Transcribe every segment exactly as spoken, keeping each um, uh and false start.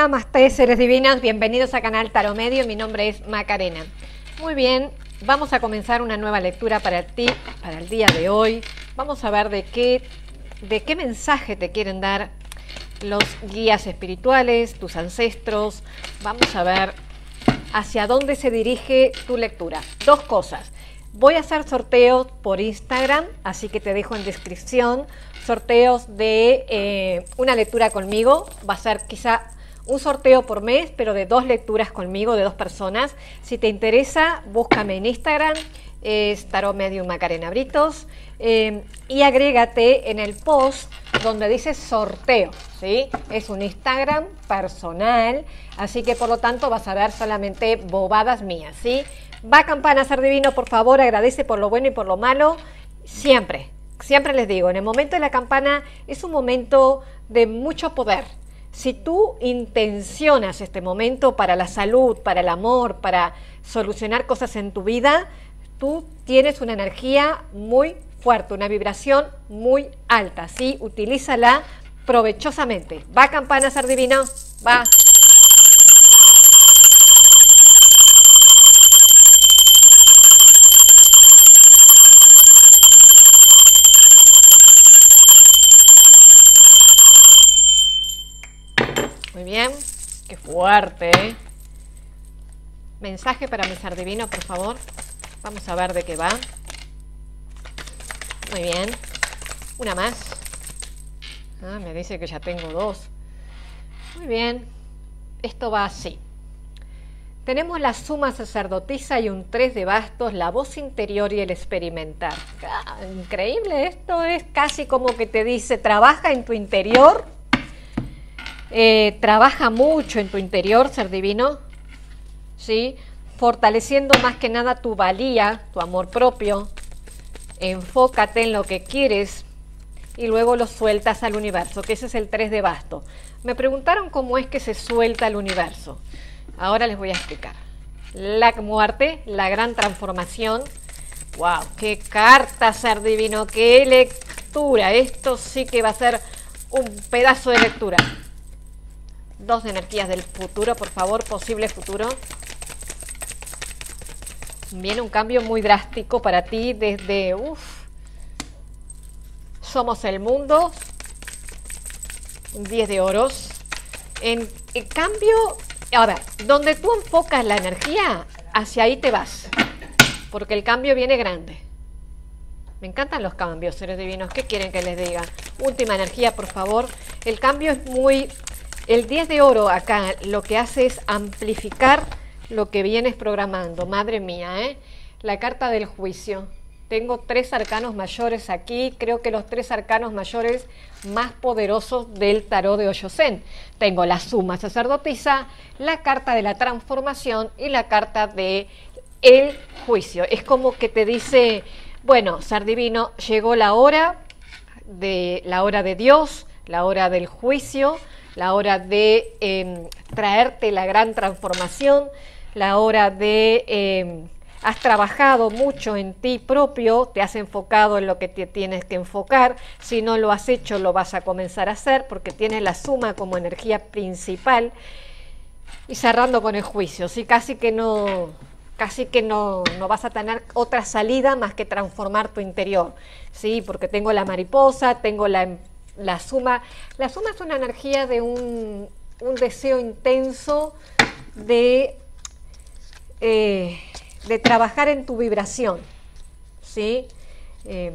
Namaste, seres divinos, bienvenidos a Canal Tarot Medio, mi nombre es Macarena. Muy bien, vamos a comenzar una nueva lectura para ti, para el día de hoy. Vamos a ver de qué, de qué mensaje te quieren dar los guías espirituales, tus ancestros. Vamos a ver hacia dónde se dirige tu lectura. Dos cosas. Voy a hacer sorteos por Instagram, así que te dejo en descripción sorteos de eh, una lectura conmigo. Va a ser quizá un sorteo por mes, pero de dos lecturas conmigo, de dos personas. Si te interesa, búscame en Instagram, es Tarot Medium Macarena Britos, eh, y agrégate en el post donde dice sorteo, ¿sí? Es un Instagram personal, así que por lo tanto vas a ver solamente bobadas mías, ¿sí? Va campana, ser divino, por favor, agradece por lo bueno y por lo malo, siempre, siempre les digo, en el momento de la campana es un momento de mucho poder. Si tú intencionas este momento para la salud, para el amor, para solucionar cosas en tu vida, tú tienes una energía muy fuerte, una vibración muy alta, ¿sí? Utilízala provechosamente. Va campana, ser divino, va. Muy bien, qué fuerte, ¿eh? Mensaje para mi ser divino, por favor. Vamos a ver de qué va. Muy bien. Una más. Ah, me dice que ya tengo dos. Muy bien. Esto va así. Tenemos la suma sacerdotisa y un tres de bastos, la voz interior y el experimentar. Ah, increíble, esto es casi como que te dice, trabaja en tu interior. Eh, trabaja mucho en tu interior, ser divino, ¿sí? Fortaleciendo más que nada tu valía, tu amor propio. Enfócate en lo que quieres y luego lo sueltas al universo, que ese es el tres de bastos. Me preguntaron cómo es que se suelta al universo. Ahora les voy a explicar. La muerte, la gran transformación. ¡Wow! ¡Qué carta, ser divino! ¡Qué lectura! Esto sí que va a ser un pedazo de lectura. Dos de energías del futuro, por favor, posible futuro. Viene un cambio muy drástico para ti desde, uff, somos el mundo, diez de oros. En, en cambio, ahora, donde tú enfocas la energía, hacia ahí te vas, porque el cambio viene grande. Me encantan los cambios, seres divinos. ¿Qué quieren que les diga? Última energía, por favor. El cambio es muy... El diez de oro acá lo que hace es amplificar lo que vienes programando. Madre mía, ¿eh? La carta del juicio. Tengo tres arcanos mayores aquí. Creo que los tres arcanos mayores más poderosos del tarot de Osho Zen. Tengo la suma sacerdotisa, la carta de la transformación y la carta de el juicio. Es como que te dice, bueno, ser divino, llegó la hora de, la hora de Dios, la hora del juicio, la hora de eh, traerte la gran transformación, la hora de... Eh, has trabajado mucho en ti propio, te has enfocado en lo que te tienes que enfocar. Si no lo has hecho, lo vas a comenzar a hacer porque tienes la suma como energía principal. Y cerrando con el juicio, ¿sí? Casi que no... casi que no, no vas a tener otra salida más que transformar tu interior, ¿sí? Porque tengo la mariposa, tengo la... La suma, la suma es una energía de un, un deseo intenso de, eh, de trabajar en tu vibración, ¿sí? Eh,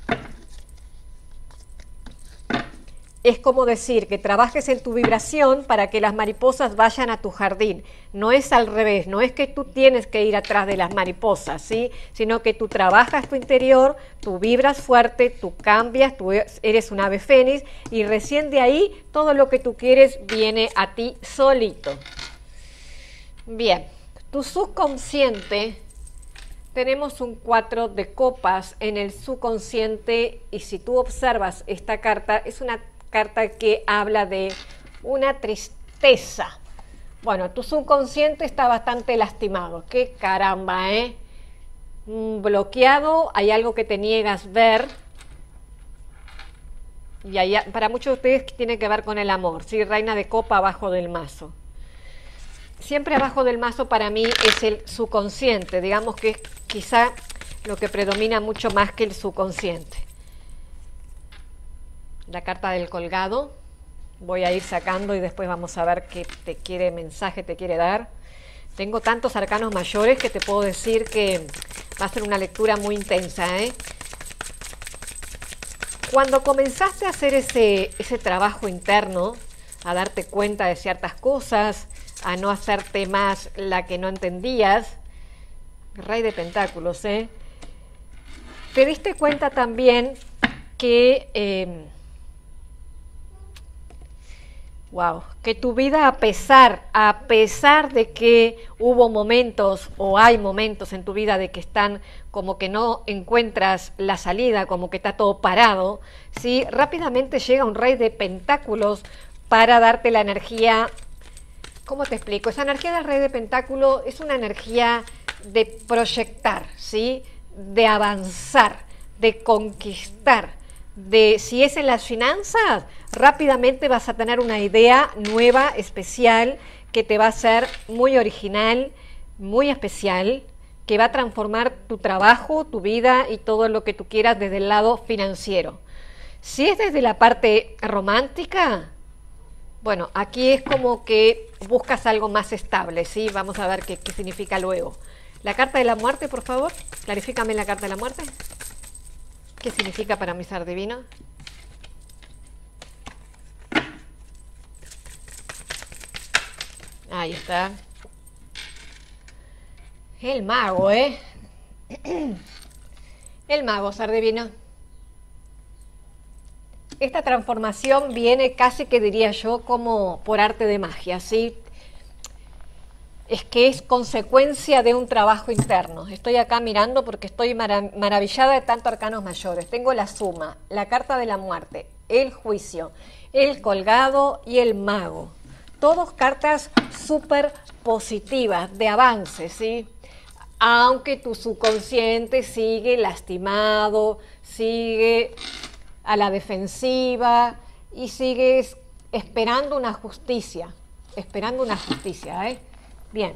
es como decir que trabajes en tu vibración para que las mariposas vayan a tu jardín. No es al revés, no es que tú tienes que ir atrás de las mariposas, ¿sí? Sino que tú trabajas tu interior, tú vibras fuerte, tú cambias, tú eres un ave fénix y recién de ahí todo lo que tú quieres viene a ti solito. Bien, tu subconsciente, tenemos un cuatro de copas en el subconsciente y si tú observas esta carta, es una carta que habla de una tristeza. Bueno, tu subconsciente está bastante lastimado. ¡Qué caramba, eh! Bloqueado, hay algo que te niegas ver. Y ahí, para muchos de ustedes tiene que ver con el amor, ¿sí? Reina de copa abajo del mazo. Siempre abajo del mazo para mí es el subconsciente, digamos que es quizá lo que predomina mucho más que el subconsciente. La carta del colgado, voy a ir sacando y después vamos a ver qué te quiere, mensaje te quiere dar. Tengo tantos arcanos mayores que te puedo decir que va a ser una lectura muy intensa, ¿eh? Cuando comenzaste a hacer ese, ese trabajo interno, a darte cuenta de ciertas cosas, a no hacerte más la que no entendías, Rey de Pentáculos, ¿eh? Te diste cuenta también que, eh, wow, que tu vida, a pesar, a pesar de que hubo momentos o hay momentos en tu vida de que están como que no encuentras la salida, como que está todo parado, ¿sí? Rápidamente llega un Rey de Pentáculos para darte la energía. ¿Cómo te explico? Esa energía del Rey de Pentáculos es una energía de proyectar, ¿sí? De avanzar, de conquistar, de, si es en las finanzas, rápidamente vas a tener una idea nueva, especial, que te va a ser muy original, muy especial, que va a transformar tu trabajo, tu vida y todo lo que tú quieras desde el lado financiero. Si es desde la parte romántica, bueno, aquí es como que buscas algo más estable, ¿sí? Vamos a ver qué, qué significa luego. La carta de la muerte, por favor, clarifícame la carta de la muerte. ¿Qué significa para mi ser divino? Ahí está. El mago, ¿eh? El mago, ser divino. Esta transformación viene casi que diría yo como por arte de magia, ¿sí? Es que es consecuencia de un trabajo interno. Estoy acá mirando porque estoy marav- maravillada de tantos arcanos mayores. Tengo la suma, la carta de la muerte, el juicio, el colgado y el mago. Todos cartas súper positivas, de avance, ¿sí? Aunque tu subconsciente sigue lastimado, sigue a la defensiva y sigues esperando una justicia, esperando una justicia, ¿eh? Bien.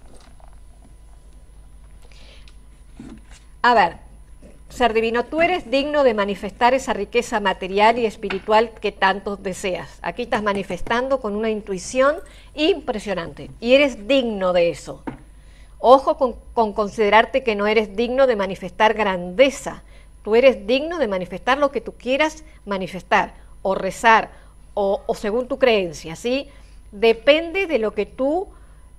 A ver, ser divino, tú eres digno de manifestar esa riqueza material y espiritual que tanto deseas. Aquí estás manifestando con una intuición impresionante y eres digno de eso. Ojo con, con considerarte que no eres digno de manifestar grandeza. Tú eres digno de manifestar lo que tú quieras manifestar o rezar o, o según tu creencia, ¿sí? Depende de lo que tú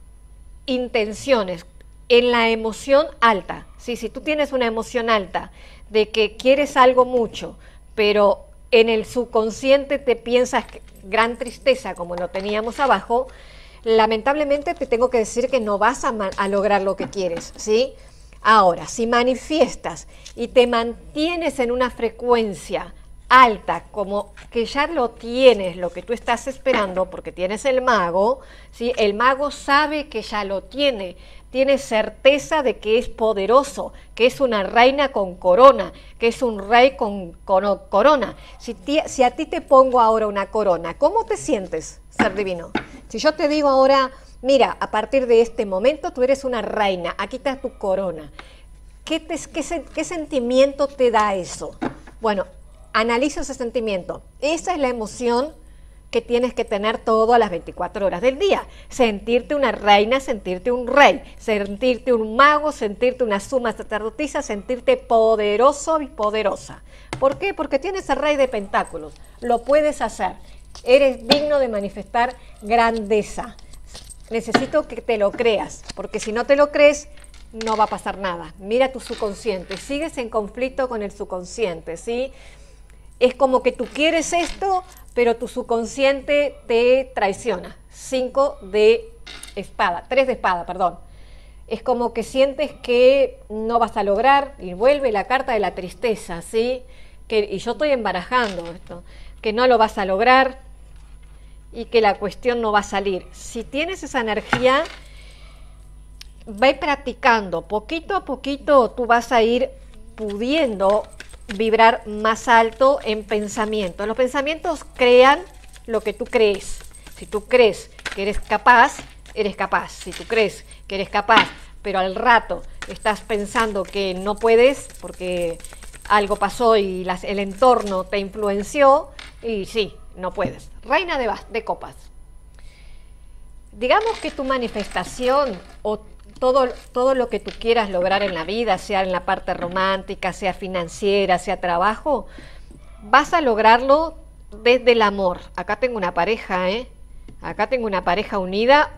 intenciones en la emoción alta, ¿sí? Si tú tienes una emoción alta de que quieres algo mucho, pero en el subconsciente te piensas que, gran tristeza como lo teníamos abajo, lamentablemente te tengo que decir que no vas a, a lograr lo que quieres, ¿sí? Ahora, si manifiestas y te mantienes en una frecuencia alta, como que ya lo tienes, lo que tú estás esperando, porque tienes el mago, ¿sí? El mago sabe que ya lo tiene, tiene certeza de que es poderoso, que es una reina con corona, que es un rey con, con corona. Si, ti, si a ti te pongo ahora una corona, ¿cómo te sientes, ser divino? Si yo te digo ahora, mira, a partir de este momento tú eres una reina, aquí está tu corona, ¿qué, te, qué, qué sentimiento te da eso? Bueno, analiza ese sentimiento. Esa es la emoción que tienes que tener todas las veinticuatro horas del día. Sentirte una reina, sentirte un rey, sentirte un mago, sentirte una suma sacerdotisa, sentirte poderoso y poderosa. ¿Por qué? Porque tienes el Rey de Pentáculos. Lo puedes hacer. Eres digno de manifestar grandeza. Necesito que te lo creas, porque si no te lo crees, no va a pasar nada. Mira tu subconsciente. Sigues en conflicto con el subconsciente, ¿sí? Es como que tú quieres esto, pero tu subconsciente te traiciona. Cinco de espada, tres de espada, perdón. Es como que sientes que no vas a lograr, y vuelve la carta de la tristeza, ¿sí? Que, y yo estoy embarajando esto, que no lo vas a lograr y que la cuestión no va a salir. Si tienes esa energía, ve practicando. Poquito a poquito tú vas a ir pudiendo vibrar más alto en pensamientos. Los pensamientos crean lo que tú crees. Si tú crees que eres capaz, eres capaz. Si tú crees que eres capaz, pero al rato estás pensando que no puedes porque algo pasó y las, el entorno te influenció, y sí, no puedes. Reina de, de copas. Digamos que tu manifestación o todo, todo lo que tú quieras lograr en la vida, sea en la parte romántica, sea financiera, sea trabajo, vas a lograrlo desde el amor. Acá tengo una pareja, ¿eh? Acá tengo una pareja unida.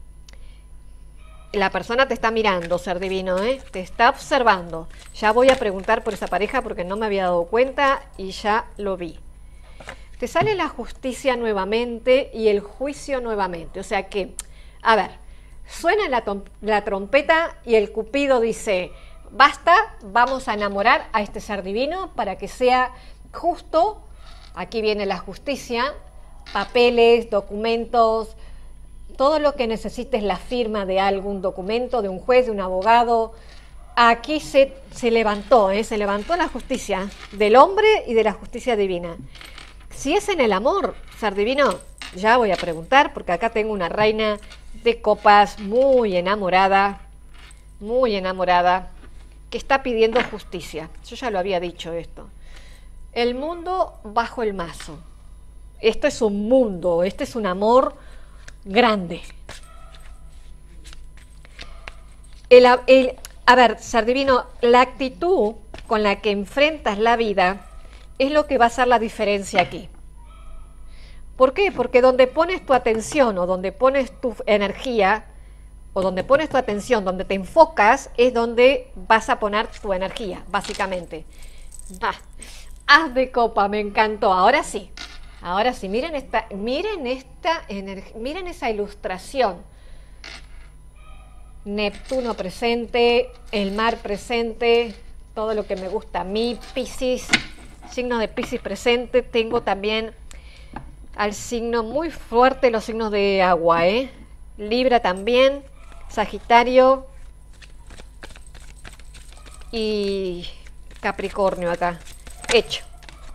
La persona te está mirando, ser divino, ¿eh? Te está observando. Ya voy a preguntar por esa pareja porque no me había dado cuenta y ya lo vi. Te sale la justicia nuevamente y el juicio nuevamente. O sea que, a ver, suena la, la trompeta y el Cupido dice, basta, vamos a enamorar a este ser divino para que sea justo. Aquí viene la justicia, papeles, documentos, todo lo que necesites, la firma de algún documento, de un juez, de un abogado. Aquí se, se levantó, ¿eh? se levantó la justicia del hombre y de la justicia divina. Si es en el amor, ser divino, ya voy a preguntar, porque acá tengo una reina de copas muy enamorada, muy enamorada, que está pidiendo justicia. Yo ya lo había dicho esto. El mundo bajo el mazo. Esto es un mundo, este es un amor grande. El, el, a ver, ser divino, la actitud con la que enfrentas la vida es lo que va a hacer la diferencia aquí. ¿Por qué? Porque donde pones tu atención o donde pones tu energía o donde pones tu atención, donde te enfocas, es donde vas a poner tu energía, básicamente. Ah, haz de copa, me encantó. Ahora sí, ahora sí, miren esta, miren esta energía, miren esa ilustración. Neptuno presente, el mar presente, todo lo que me gusta a mí, Piscis, signo de Piscis presente. Tengo también al signo muy fuerte, los signos de agua, ¿eh? Libra también, Sagitario y Capricornio acá. Hecho.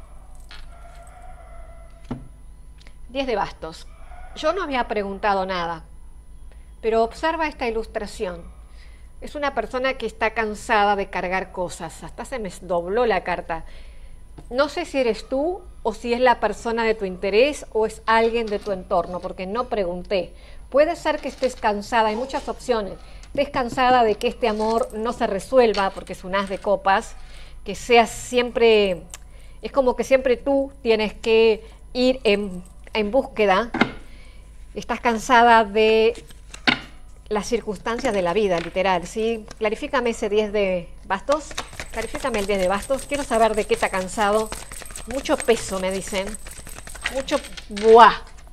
diez de bastos. Yo no había preguntado nada, pero observa esta ilustración. Es una persona que está cansada de cargar cosas. Hasta se me dobló la carta. No sé si eres tú o si es la persona de tu interés o es alguien de tu entorno, porque no pregunté. Puede ser que estés cansada, hay muchas opciones. Estés cansada de que este amor no se resuelva, porque es un as de copas, que seas siempre, es como que siempre tú tienes que ir en, en búsqueda. Estás cansada de las circunstancias de la vida, literal, ¿sí? Clarifícame ese diez de bastos, clarifícame el diez de bastos, quiero saber de qué está cansado. Mucho peso, me dicen, mucho buah.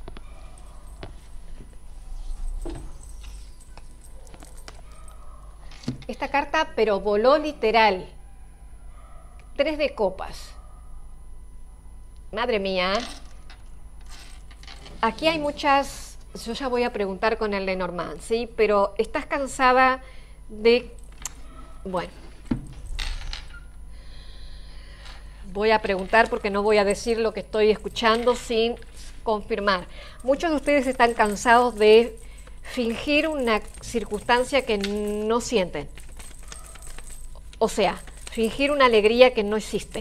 Esta carta, pero voló literal. Tres de copas. Madre mía. Aquí hay muchas... Yo ya voy a preguntar con el Lenormand, ¿sí? Pero estás cansada de... Bueno. Voy a preguntar porque no voy a decir lo que estoy escuchando sin confirmar. Muchos de ustedes están cansados de fingir una circunstancia que no sienten. O sea, fingir una alegría que no existe.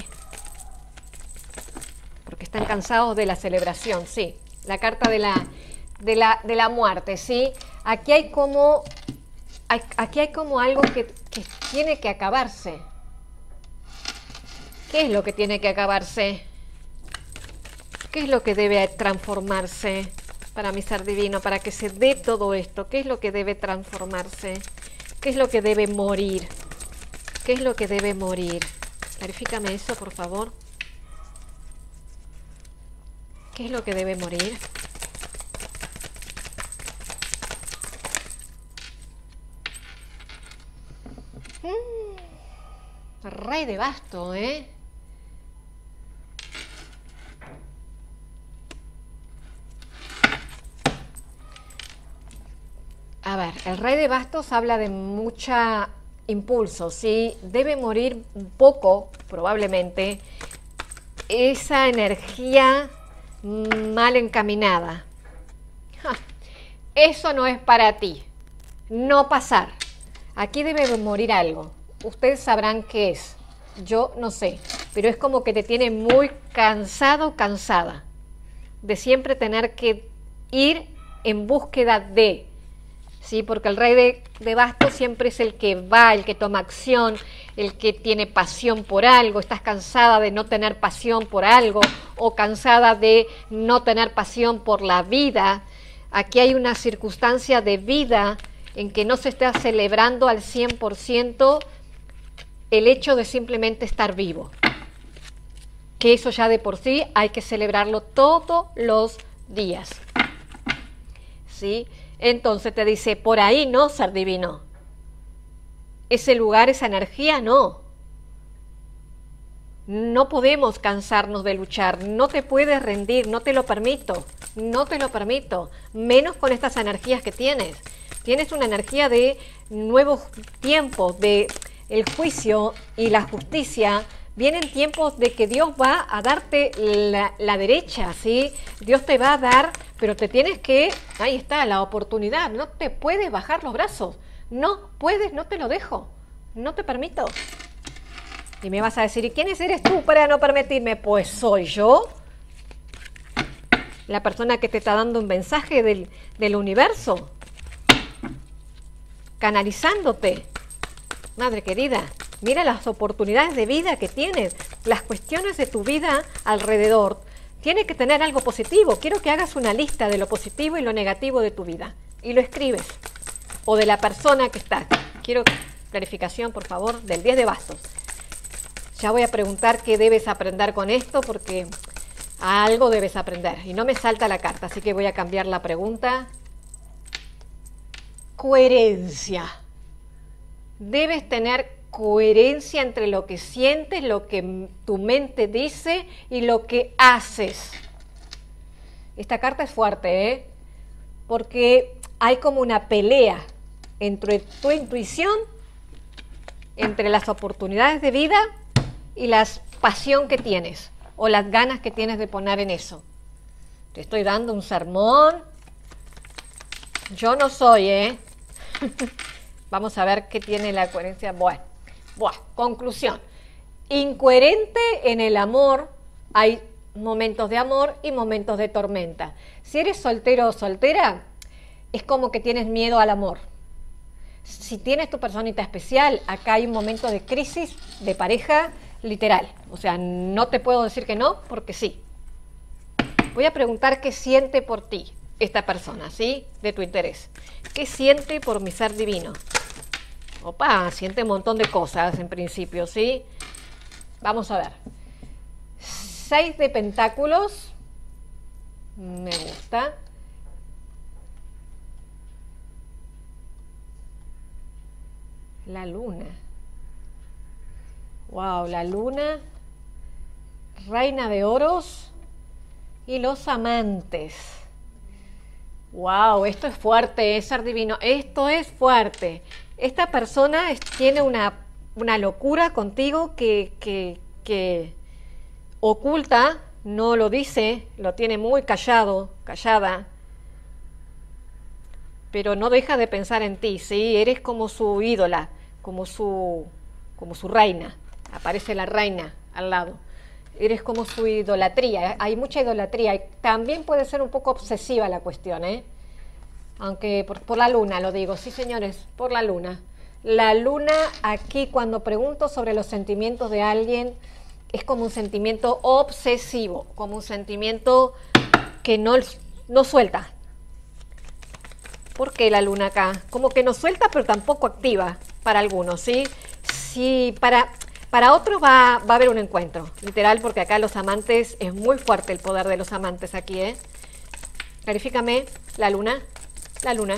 Porque están cansados de la celebración, sí. La carta de la... De la, de la muerte, ¿sí? Aquí hay como, hay, aquí hay como algo que, que tiene que acabarse. ¿Qué es lo que tiene que acabarse? ¿Qué es lo que debe transformarse para mi ser divino, para que se dé todo esto? ¿Qué es lo que debe transformarse? ¿Qué es lo que debe morir? ¿Qué es lo que debe morir? Clarifícame eso, por favor. ¿Qué es lo que debe morir? Mm, rey de basto, ¿eh? A ver, el rey de bastos habla de mucha impulso, ¿sí? Debe morir un poco, probablemente, esa energía mal encaminada. Ja, eso no es para ti. No pasar. Aquí debe morir algo. Ustedes sabrán qué es. Yo no sé. Pero es como que te tiene muy cansado, cansada. De siempre tener que ir en búsqueda de... ¿Sí? Porque el rey de, de bastos siempre es el que va, el que toma acción, el que tiene pasión por algo. Estás cansada de no tener pasión por algo o cansada de no tener pasión por la vida. Aquí hay una circunstancia de vida en que no se está celebrando al cien por ciento el hecho de simplemente estar vivo. Que eso ya de por sí hay que celebrarlo todos los días. ¿Sí? Entonces te dice, por ahí no, ser divino. Ese lugar, esa energía, no. No podemos cansarnos de luchar, no te puedes rendir, no te lo permito, no te lo permito, menos con estas energías que tienes. Tienes una energía de nuevos tiempos, de el juicio y la justicia. Vienen tiempos de que Dios va a darte la, la derecha, ¿sí? Dios te va a dar, pero te tienes que, ahí está, la oportunidad, no te puedes bajar los brazos, no puedes, no te lo dejo, no te permito. Y me vas a decir, ¿y quién eres tú para no permitirme? Pues soy yo, la persona que te está dando un mensaje del, del universo, canalizándote. Madre querida, mira las oportunidades de vida que tienes, las cuestiones de tu vida alrededor. Tiene que tener algo positivo. Quiero que hagas una lista de lo positivo y lo negativo de tu vida y lo escribes. O de la persona que está. Quiero clarificación, por favor, del diez de bastos. Ya voy a preguntar qué debes aprender con esto porque algo debes aprender. Y no me salta la carta, así que voy a cambiar la pregunta. Coherencia. Debes tener coherencia entre lo que sientes, lo que tu mente dice y lo que haces. Esta carta es fuerte, ¿eh? Porque hay como una pelea entre tu intuición, entre las oportunidades de vida y la pasión que tienes o las ganas que tienes de poner en eso. Te estoy dando un sermón. Yo no soy, ¿eh? Vamos a ver qué tiene la coherencia. Bueno, bueno, conclusión. Incoherente en el amor. Hay momentos de amor y momentos de tormenta. Si eres soltero o soltera, es como que tienes miedo al amor. Si tienes tu personita especial, acá hay un momento de crisis de pareja literal. O sea, no te puedo decir que no, porque sí. Voy a preguntar qué siente por ti esta persona, ¿sí? De tu interés. ¿Qué siente por mi ser divino? Opa, siente un montón de cosas en principio, ¿sí? Vamos a ver. Seis de pentáculos. Me gusta. La luna. Wow, la luna. Reina de oros. Y los amantes. Wow, esto es fuerte, es ser divino. Esto es fuerte. Esta persona es, tiene una, una locura contigo que, que, que oculta, no lo dice, lo tiene muy callado, callada, pero no deja de pensar en ti, ¿sí? Eres como su ídola, como su, como su reina. Aparece la reina al lado. Eres como su idolatría, hay mucha idolatría y también puede ser un poco obsesiva la cuestión, ¿eh? Aunque por, por la luna lo digo, sí señores, por la luna. La luna aquí cuando pregunto sobre los sentimientos de alguien es como un sentimiento obsesivo, como un sentimiento que no, no suelta. ¿Por qué la luna acá? Como que no suelta pero tampoco activa para algunos, ¿sí? Sí, para... Para otros va, va a haber un encuentro, literal, porque acá los amantes, es muy fuerte el poder de los amantes aquí, ¿eh? Clarifícame, la luna, la luna.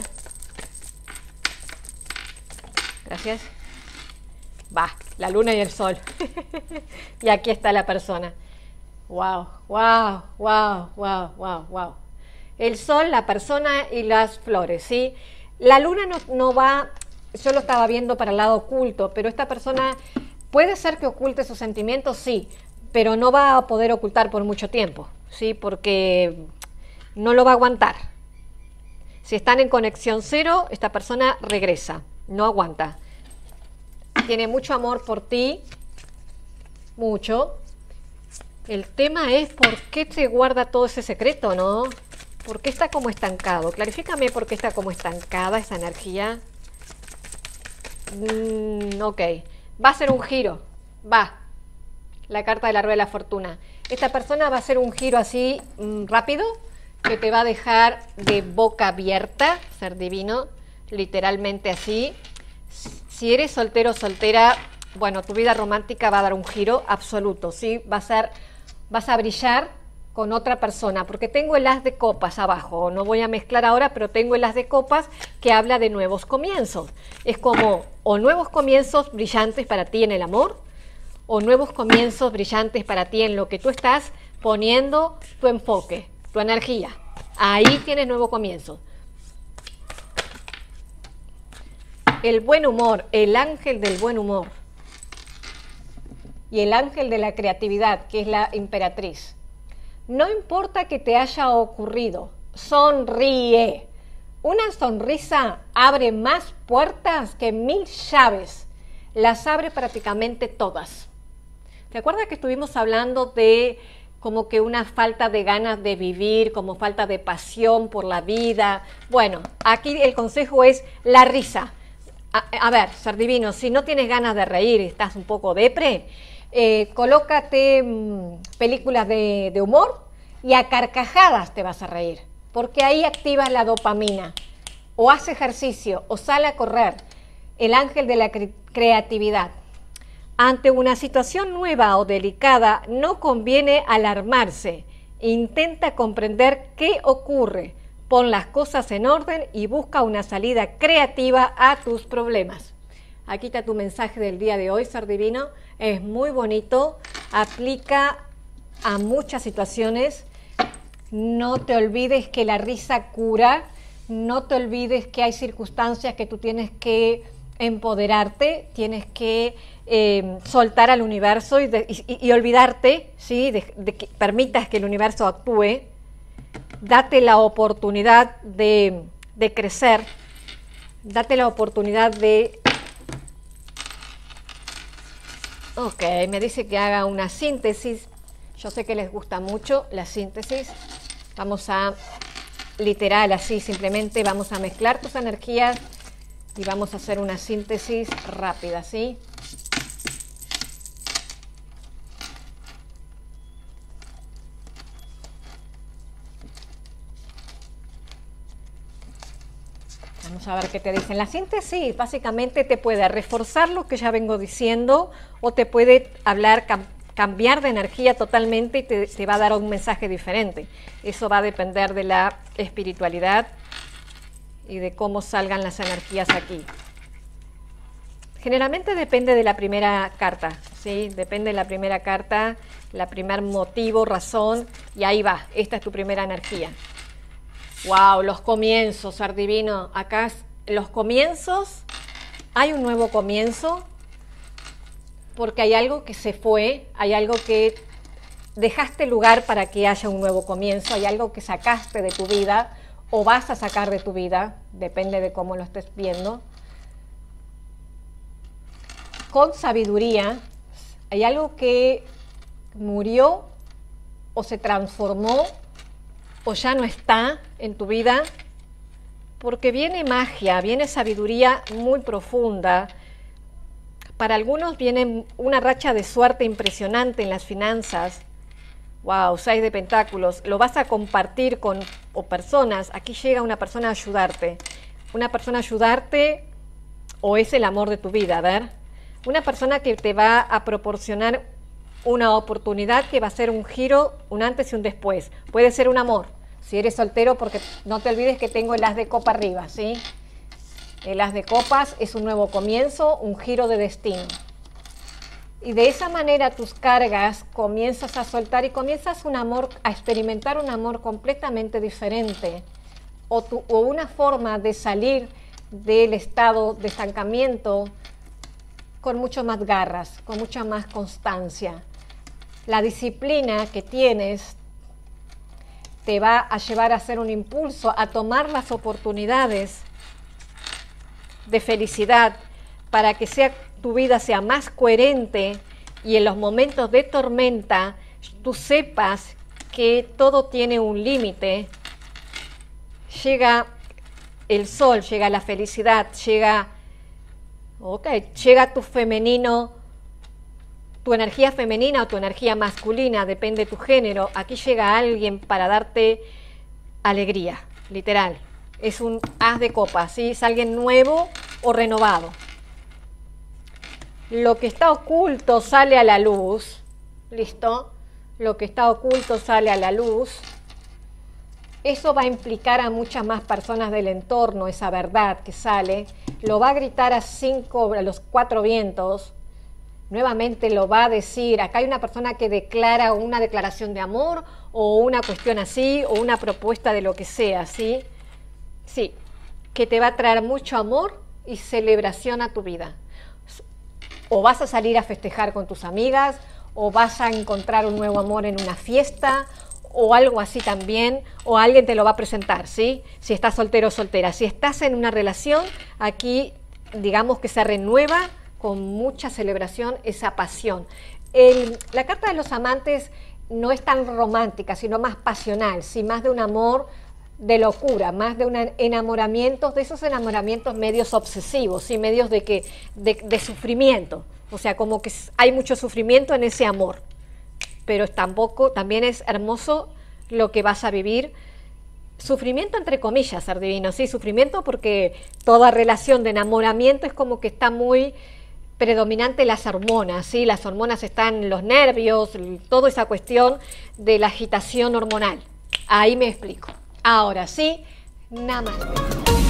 Gracias. Va, la luna y el sol. Y aquí está la persona. Wow, wow, wow, wow, wow, wow. El sol, la persona y las flores, ¿sí? La luna no, no va... yo lo estaba viendo para el lado oculto, pero esta persona puede ser que oculte sus sentimientos, sí, pero no va a poder ocultar por mucho tiempo, ¿sí? Porque no lo va a aguantar. Si están en conexión cero, esta persona regresa, no aguanta. Tiene mucho amor por ti, mucho. El tema es por qué te guarda todo ese secreto, ¿no? ¿Por qué está como estancado? Clarifícame por qué está como estancada esa energía. Mm, ok, va a ser un giro, va. La carta de la rueda de la fortuna. Esta persona va a hacer un giro así mmm, rápido, que te va a dejar de boca abierta, ser divino, literalmente así. Si eres soltero o soltera, bueno, tu vida romántica va a dar un giro absoluto, ¿sí? Va a ser, vas a brillar con otra persona, porque tengo el as de copas abajo, no voy a mezclar ahora, pero tengo el as de copas que habla de nuevos comienzos. Es como, o nuevos comienzos brillantes para ti en el amor, o nuevos comienzos brillantes para ti en lo que tú estás poniendo tu enfoque, tu energía. Ahí tienes nuevo comienzo. El buen humor, el ángel del buen humor y el ángel de la creatividad, que es la emperatriz. No importa que te haya ocurrido, sonríe. Una sonrisa abre más puertas que mil llaves. Las abre prácticamente todas. ¿Te acuerdas que estuvimos hablando de como que una falta de ganas de vivir, como falta de pasión por la vida? Bueno, aquí el consejo es la risa. A, a ver, ser divino, si no tienes ganas de reír, estás un poco depre, eh, colócate mmm, películas de, de humor y a carcajadas te vas a reír, porque ahí activas la dopamina. O haz ejercicio, o sale a correr. El ángel de la cre- creatividad. Ante una situación nueva o delicada, no conviene alarmarse. Intenta comprender qué ocurre. Pon las cosas en orden y busca una salida creativa a tus problemas. Aquí está tu mensaje del día de hoy, ser divino. Es muy bonito, aplica a muchas situaciones. No te olvides que la risa cura. No te olvides que hay circunstancias que tú tienes que empoderarte, tienes que eh, soltar al universo y, de, y, y olvidarte, ¿sí? de, de que permitas que el universo actúe. Date la oportunidad de, de crecer, date la oportunidad de... Ok, me dice que haga una síntesis. Yo sé que les gusta mucho la síntesis. Vamos a, literal, así, simplemente vamos a mezclar tus energías y vamos a hacer una síntesis rápida, ¿sí? Vamos a ver qué te dicen. La síntesis básicamente te puede reforzar lo que ya vengo diciendo o te puede hablar, cam cambiar de energía totalmente y te, te va a dar un mensaje diferente. Eso va a depender de la espiritualidad y de cómo salgan las energías aquí. Generalmente depende de la primera carta, ¿sí? Depende de la primera carta, la primer motivo, razón, y ahí va. Esta es tu primera energía. Wow, los comienzos, ser divino. Acá los comienzos, hay un nuevo comienzo, porque hay algo que se fue, hay algo que dejaste lugar para que haya un nuevo comienzo, hay algo que sacaste de tu vida o vas a sacar de tu vida, depende de cómo lo estés viendo. Con sabiduría, hay algo que murió o se transformó o ya no está en tu vida, porque viene magia, viene sabiduría muy profunda. Para algunos viene una racha de suerte impresionante en las finanzas. Wow, seis de pentáculos. Lo vas a compartir con o personas. Aquí llega una persona a ayudarte. Una persona a ayudarte o es el amor de tu vida, a ver. Una persona que te va a proporcionar una oportunidad que va a ser un giro, un antes y un después. Puede ser un amor. Si eres soltero, porque no te olvides que tengo el as de copa arriba, ¿sí? El as de copas es un nuevo comienzo, un giro de destino. Y de esa manera tus cargas comienzas a soltar y comienzas un amor, a experimentar un amor completamente diferente. O, tu, o una forma de salir del estado de estancamiento con mucho más garras, con mucha más constancia. La disciplina que tienes te va a llevar a hacer un impulso, a tomar las oportunidades de felicidad para que sea, tu vida sea más coherente y en los momentos de tormenta tú sepas que todo tiene un límite. Llega el sol, llega la felicidad, llega, okay, llega tu femenino, tu energía femenina o tu energía masculina, depende de tu género. Aquí llega alguien para darte alegría, literal. Es un as de copas, ¿sí? Es alguien nuevo o renovado. Lo que está oculto sale a la luz, ¿listo? Lo que está oculto sale a la luz. Eso va a implicar a muchas más personas del entorno, esa verdad que sale. Lo va a gritar a, cinco, a los cuatro vientos. Nuevamente lo va a decir. Acá hay una persona que declara una declaración de amor o una cuestión así o una propuesta de lo que sea, ¿sí? Sí, que te va a traer mucho amor y celebración a tu vida. O vas a salir a festejar con tus amigas, o vas a encontrar un nuevo amor en una fiesta, o algo así también, o alguien te lo va a presentar, ¿sí? Si estás soltero o soltera. Si estás en una relación, aquí digamos que se renueva con mucha celebración esa pasión. El, la carta de los amantes no es tan romántica, sino más pasional, ¿sí? Más de un amor de locura, más de un enamoramiento, de esos enamoramientos medios obsesivos, ¿sí? Medios de, que, de, de sufrimiento, o sea, como que hay mucho sufrimiento en ese amor, pero tampoco, también es hermoso lo que vas a vivir, sufrimiento entre comillas, ser divino, sí, sufrimiento porque toda relación de enamoramiento es como que está muy predominante las hormonas, ¿sí? Las hormonas están en los nervios, toda esa cuestión de la agitación hormonal, ahí me explico. Ahora sí, namaste.